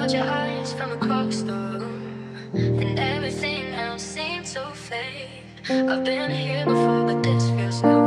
caught your eyes from across the room, and everything else seemed so fake. I've been here before, but this feels new.